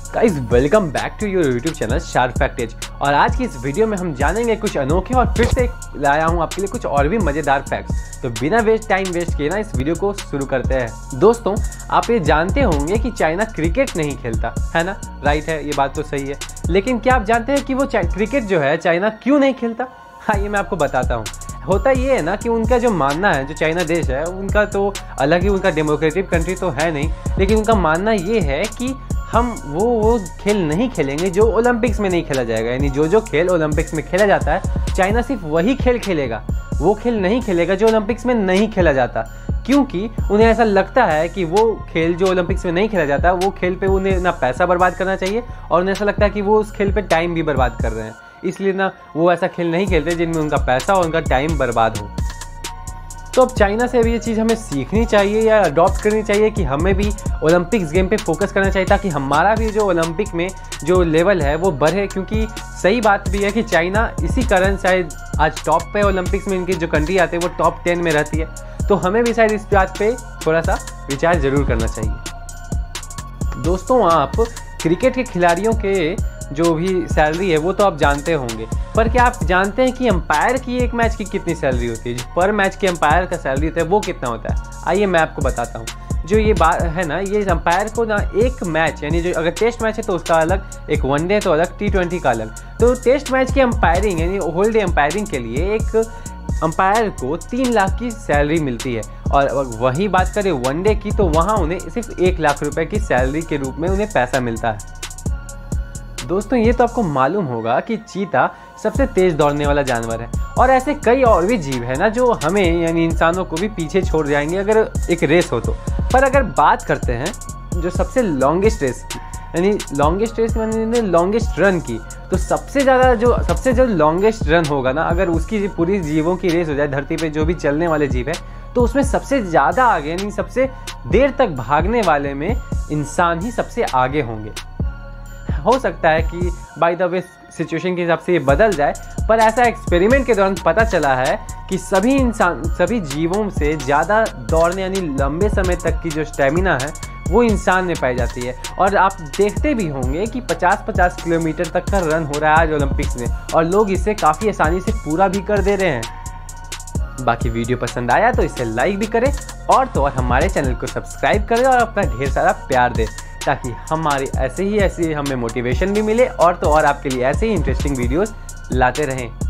Guys welcome back to your YouTube channel sharp factage. और आज की इस वीडियो में हम जानेंगे कुछ अनोखे और फिर से लाया हूँ आपके लिए कुछ और भी मज़ेदार फैक्ट्स। तो बिना टाइम वेस्ट किए ना इस वीडियो को शुरू करते हैं। दोस्तों, आप ये जानते होंगे कि चाइना क्रिकेट नहीं खेलता है ना। राइट है, ये बात तो सही है। लेकिन क्या आप जानते हैं कि वो क्रिकेट जो है चाइना क्यों नहीं खेलता? हाँ, ये मैं आपको बताता हूँ। होता ये है ना कि उनका जो मानना है, जो चाइना देश है उनका तो अलग ही, उनका डेमोक्रेटिक कंट्री तो है नहीं, लेकिन उनका मानना ये है कि हम वो खेल नहीं खेलेंगे जो ओलंपिक्स में नहीं खेला जाएगा। यानी जो खेल ओलंपिक्स में खेला जाता है, चाइना सिर्फ वही खेल खेलेगा, वो खेल नहीं खेलेगा जो ओलंपिक्स में नहीं खेला जाता। क्योंकि उन्हें ऐसा लगता है कि वो खेल जो ओलंपिक्स में नहीं खेला जाता, वो खेल पे उन्हें ना पैसा बर्बाद करना चाहिए और उन्हें ऐसा लगता है कि वो उस खेल पे टाइम भी बर्बाद कर रहे हैं। इसलिए ना वो ऐसा खेल नहीं खेलते जिनमें उनका पैसा और उनका टाइम बर्बाद हो। तो अब चाइना से भी ये चीज़ हमें सीखनी चाहिए या अडॉप्ट करनी चाहिए कि हमें भी ओलंपिक्स गेम पे फोकस करना चाहिए, ताकि हमारा भी जो ओलंपिक में जो लेवल है वो बढ़े। क्योंकि सही बात भी है कि चाइना इसी कारण शायद आज टॉप पे ओलंपिक्स में इनकी जो कंट्री आते हैं वो टॉप 10 में रहती है। तो हमें भी शायद इस बात पे थोड़ा सा विचार ज़रूर करना चाहिए। दोस्तों, आप क्रिकेट के खिलाड़ियों के जो भी सैलरी है वो तो आप जानते होंगे, पर क्या आप जानते हैं कि अंपायर की एक मैच की कितनी सैलरी होती है? जो पर मैच के अंपायर का सैलरी होता है वो कितना होता है? आइए मैं आपको बताता हूँ। जो ये बात है ना, ये अंपायर को ना एक मैच, यानी जो अगर टेस्ट मैच है तो उसका अलग, एक वनडे तो अलग, T20 का अलग। तो टेस्ट मैच की अंपायरिंग यानी होल डे अंपायरिंग के लिए एक अंपायर को 3 लाख की सैलरी मिलती है। और वही बात करें वनडे की, तो वहाँ उन्हें सिर्फ 1 लाख रुपए की सैलरी के रूप में उन्हें पैसा मिलता है। दोस्तों, ये तो आपको मालूम होगा कि चीता सबसे तेज दौड़ने वाला जानवर है, और ऐसे कई और भी जीव है ना जो हमें यानी इंसानों को भी पीछे छोड़ जाएंगे अगर एक रेस हो तो। पर अगर बात करते हैं जो सबसे लॉन्गेस्ट रेस की, यानी लॉन्गेस्ट रेस यानी लॉन्गेस्ट रन की, तो सबसे जो लॉन्गेस्ट रन होगा ना, अगर उसकी पूरी जीवों की रेस हो जाए, धरती पे जो भी चलने वाले जीव है, तो उसमें सबसे ज़्यादा आगे यानी सबसे देर तक भागने वाले में इंसान ही सबसे आगे होंगे। हो सकता है कि बाय द वे सिचुएशन के हिसाब से ये बदल जाए, पर ऐसा एक्सपेरिमेंट के दौरान पता चला है कि सभी जीवों से ज़्यादा दौड़ने यानी लंबे समय तक की जो स्टेमिना है वो इंसान में पाई जाती है। और आप देखते भी होंगे कि 50-50 किलोमीटर तक का रन हो रहा है आज ओलंपिक्स में, और लोग इसे काफ़ी आसानी से पूरा भी कर दे रहे हैं। बाकी वीडियो पसंद आया तो इसे लाइक भी करें, और तो और हमारे चैनल को सब्सक्राइब करें और अपना ढेर सारा प्यार दें, ताकि हमारे ऐसे ही हमें मोटिवेशन भी मिले, और तो और आपके लिए ऐसे ही इंटरेस्टिंग वीडियोस लाते रहें।